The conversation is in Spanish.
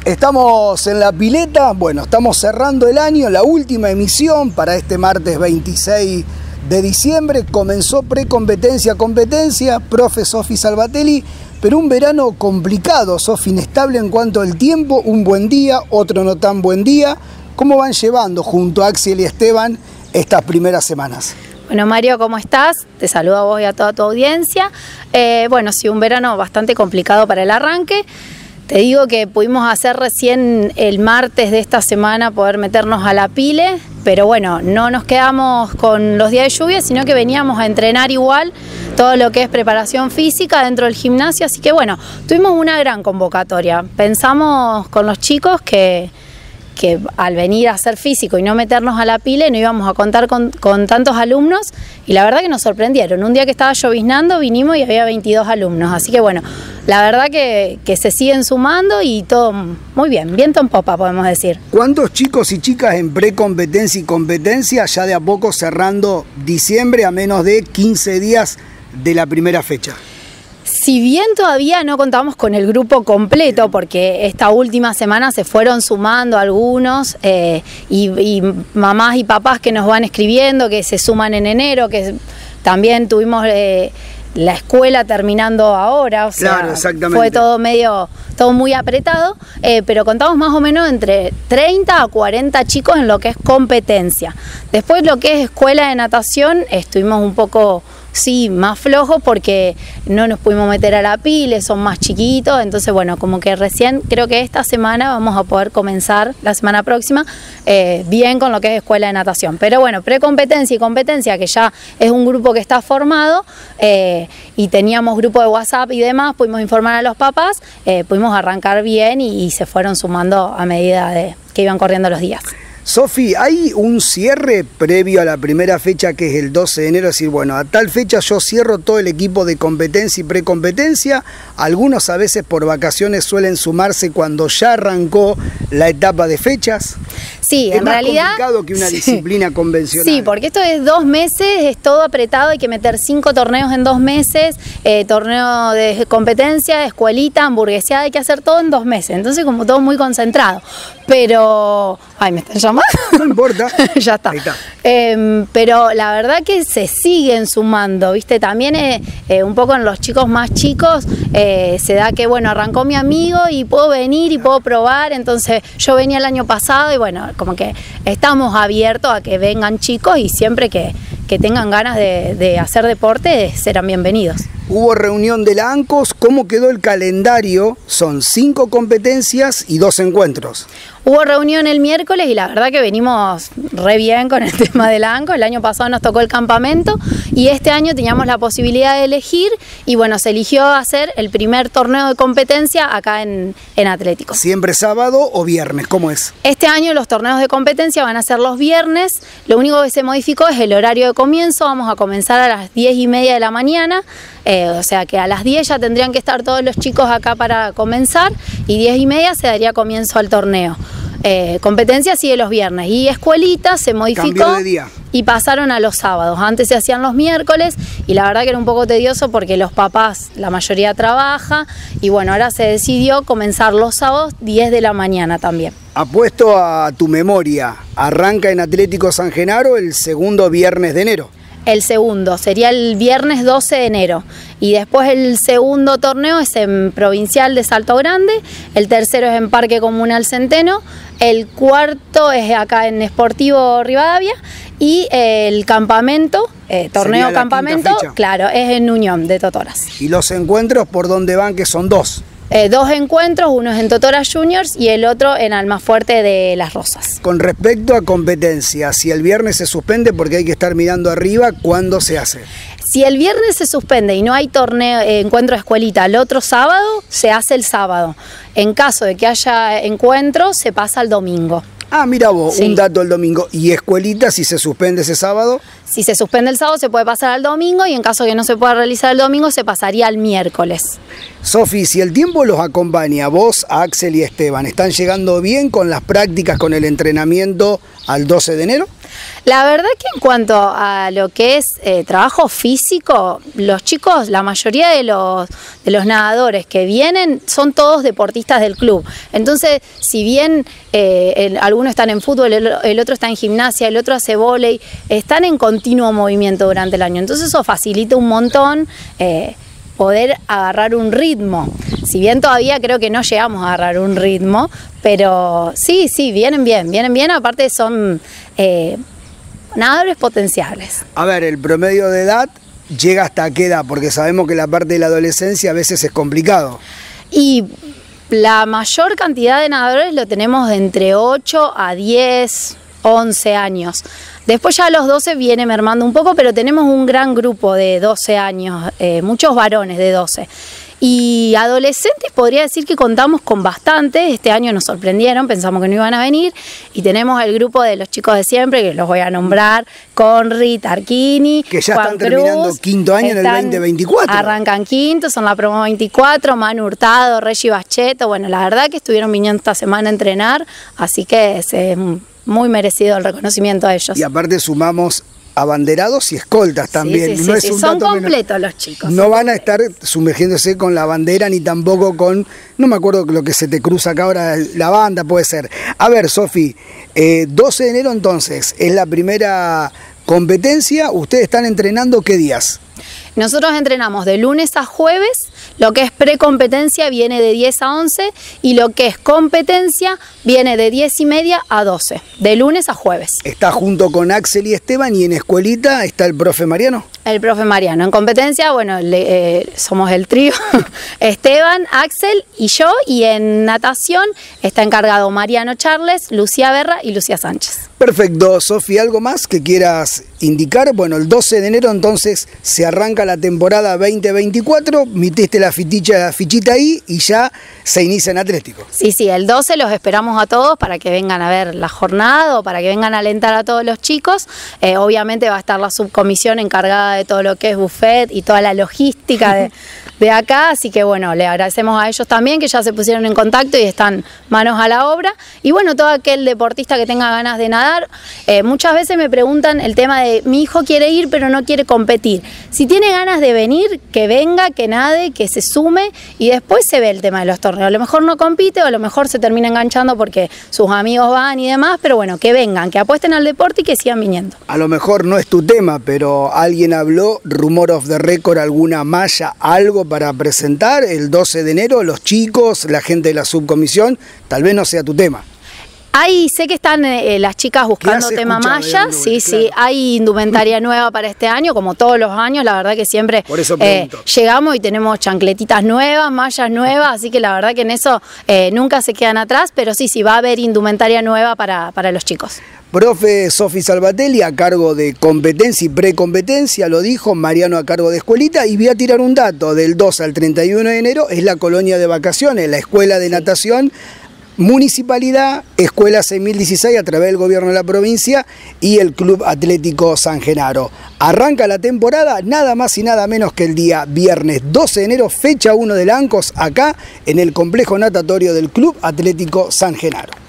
Estamos en la pileta, bueno, estamos cerrando el año, la última emisión para este martes 26 de diciembre. Comenzó precompetencia, competencia, profe Sofi Salvatelli, pero un verano complicado, Sofi, inestable en cuanto al tiempo, un buen día, otro no tan buen día. ¿Cómo van llevando junto a Axel y Esteban estas primeras semanas? Bueno, Mario, ¿cómo estás? Te saludo a vos y a toda tu audiencia. Bueno, sí, un verano bastante complicado para el arranque. Te digo que pudimos hacer recién el martes de esta semana poder meternos a la pile, pero bueno, no nos quedamos con los días de lluvia, sino que veníamos a entrenar igual todo lo que es preparación física dentro del gimnasio, así que bueno, tuvimos una gran convocatoria. Pensamos con los chicos que al venir a hacer físico y no meternos a la pile no íbamos a contar con tantos alumnos, y la verdad que nos sorprendieron. Un día que estaba lloviznando vinimos y había 22 alumnos, así que bueno, la verdad que se siguen sumando y todo muy bien, viento en popa podemos decir. ¿Cuántos chicos y chicas en precompetencia y competencia ya de a poco cerrando diciembre a menos de 15 días de la primera fecha? Si bien todavía no contamos con el grupo completo, porque esta última semana se fueron sumando algunos y mamás y papás que nos van escribiendo, que se suman en enero, que también tuvimos la escuela terminando ahora, o sea, claro, exactamente. Fue todo muy apretado, pero contamos más o menos entre 30 a 40 chicos en lo que es competencia. Después lo que es escuela de natación estuvimos un poco... sí, más flojos porque no nos pudimos meter a la pile, son más chiquitos, entonces bueno, como que recién creo que esta semana vamos a poder comenzar, la semana próxima, bien con lo que es escuela de natación. Pero bueno, precompetencia y competencia, que ya es un grupo que está formado, y teníamos grupo de WhatsApp y demás, pudimos informar a los papás, pudimos arrancar bien y se fueron sumando a medida de que iban corriendo los días. Sofi, ¿hay un cierre previo a la primera fecha que es el 12 de enero? Es decir, bueno, a tal fecha yo cierro todo el equipo de competencia y precompetencia. Algunos a veces por vacaciones suelen sumarse cuando ya arrancó la etapa de fechas. Sí, en realidad... Es más complicado que una disciplina convencional. Sí, porque esto es 2 meses, es todo apretado, hay que meter 5 torneos en 2 meses, torneo de competencia, escuelita, hamburgueseada, hay que hacer todo en 2 meses. Entonces como todo muy concentrado. Pero... Ay, ¿me están llamando? No importa. Ya está. Ahí está. Pero la verdad que se siguen sumando, ¿viste? También un poco en los chicos más chicos se da que, bueno, arrancó mi amigo y puedo venir y puedo probar. Entonces yo venía el año pasado y bueno, como que estamos abiertos a que vengan chicos y siempre que tengan ganas de hacer deporte serán bienvenidos. Hubo reunión de la ANCOS, ¿cómo quedó el calendario? Son 5 competencias y 2 encuentros. Hubo reunión el miércoles y la verdad que venimos re bien con el tema de la ANCOS. El año pasado nos tocó el campamento y este año teníamos la posibilidad de elegir y bueno, se eligió hacer el primer torneo de competencia acá en Atlético. ¿Siempre sábado o viernes? ¿Cómo es? Este año los torneos de competencia van a ser los viernes. Lo único que se modificó es el horario de comienzo. Vamos a comenzar a las 10:30 de la mañana. O sea que a las 10 ya tendrían que estar todos los chicos acá para comenzar y 10:30 se daría comienzo al torneo. Competencia sigue los viernes y escuelita se modificó. Cambió de día. Y pasaron a los sábados. Antes se hacían los miércoles y la verdad que era un poco tedioso porque los papás, la mayoría trabaja y bueno, ahora se decidió comenzar los sábados 10 de la mañana también. Apuesto a tu memoria, arranca en Atlético San Genaro el segundo viernes de enero. El segundo sería el viernes 12 de enero y después el segundo torneo es en Provincial de Salto Grande, el tercero es en Parque Comunal Centeno, el cuarto es acá en Sportivo Rivadavia y el campamento, torneo campamento, claro, es en Unión de Totoras. ¿Y los encuentros por dónde van, que son 2? 2 encuentros, uno es en Totoras Juniors y el otro en Almafuerte de Las Rosas. Con respecto a competencia, si el viernes se suspende porque hay que estar mirando arriba, ¿cuándo se hace? Si el viernes se suspende y no hay torneo, encuentro de escuelita el otro sábado, se hace el sábado. En caso de que haya encuentro, se pasa al domingo. Ah, mira vos, sí. Un dato el domingo. ¿Y escuelita si se suspende ese sábado? Si se suspende el sábado se puede pasar al domingo y en caso de que no se pueda realizar el domingo se pasaría al miércoles. Sofi, si el tiempo los acompaña, vos, a Axel y Esteban, ¿están llegando bien con las prácticas, con el entrenamiento al 12 de enero? La verdad que en cuanto a lo que es trabajo físico, los chicos, la mayoría de los nadadores que vienen son todos deportistas del club. Entonces, si bien algunos están en fútbol, el otro está en gimnasia, el otro hace vóley, están en continuo movimiento durante el año. Entonces eso facilita un montón poder agarrar un ritmo. Si bien todavía creo que no llegamos a agarrar un ritmo, pero sí, vienen bien, aparte son nadadores potenciales. A ver, el promedio de edad llega hasta qué edad, porque sabemos que la parte de la adolescencia a veces es complicado. Y la mayor cantidad de nadadores lo tenemos de entre 8 a 10, 11 años. Después ya a los 12 viene mermando un poco, pero tenemos un gran grupo de 12 años, muchos varones de 12. Y adolescentes podría decir que contamos con bastantes. Este año nos sorprendieron, pensamos que no iban a venir. Y tenemos el grupo de los chicos de siempre, que los voy a nombrar: Conri, Tarquini, que ya Juan están terminando Cruz, quinto año en el 2024. Arrancan quinto, son la promo 24, Manu Hurtado, Reggie Bacheto. Bueno, la verdad que estuvieron viniendo esta semana a entrenar, así que es muy merecido el reconocimiento a ellos. Y aparte sumamos abanderados y escoltas también. Sí, no es un son dato completos los chicos. No van a estar sumergiéndose con la bandera ni tampoco con, no me acuerdo lo que se te cruza acá ahora, la banda puede ser. A ver, Sofi, 12 de enero entonces es la primera competencia. ¿Ustedes están entrenando qué días? Nosotros entrenamos de lunes a jueves, lo que es precompetencia viene de 10 a 11 y lo que es competencia viene de 10:30 a 12, de lunes a jueves. ¿Está junto con Axel y Esteban y en escuelita está el profe Mariano? El profe Mariano. En competencia, bueno, somos el trío, Esteban, Axel y yo, y en natación está encargado Mariano Charles, Lucía Berra y Lucía Sánchez. Perfecto, Sofi, ¿algo más que quieras indicar? Bueno, el 12 de enero entonces se arranca la temporada 2024, metiste la fichita ahí y ya se inicia en Atlético. Sí, el 12 los esperamos a todos para que vengan a ver la jornada o para que vengan a alentar a todos los chicos. Obviamente va a estar la subcomisión encargada de todo lo que es buffet y toda la logística de acá, así que bueno, le agradecemos a ellos también que ya se pusieron en contacto y están manos a la obra. Y bueno, todo aquel deportista que tenga ganas de nadar, muchas veces me preguntan el tema de mi hijo quiere ir pero no quiere competir. Si tiene ganas de venir, que venga, que nade, que se sume y después se ve el tema de los torneos. A lo mejor no compite o a lo mejor se termina enganchando porque sus amigos van y demás, pero bueno, que vengan, que apuesten al deporte y que sigan viniendo. A lo mejor no es tu tema, pero alguien habló, rumor off the record, alguna malla, algo para presentar el 12 de enero, los chicos, la gente de la subcomisión, tal vez no sea tu tema. Sé que están las chicas buscando tema malla, sí, hay indumentaria nueva para este año, como todos los años, la verdad que siempre llegamos y tenemos chancletitas nuevas, mallas nuevas, así que la verdad que en eso nunca se quedan atrás, pero sí, va a haber indumentaria nueva para los chicos. Profe Sofi Salvatelli a cargo de competencia y precompetencia, lo dijo, Mariano a cargo de escuelita, y voy a tirar un dato, del 2 al 31 de enero es la colonia de vacaciones, la escuela de natación, Municipalidad, Escuela 6016 a través del gobierno de la provincia y el Club Atlético San Genaro. Arranca la temporada nada más y nada menos que el día viernes 12 de enero, fecha 1 del ANCOS, acá en el complejo natatorio del Club Atlético San Genaro.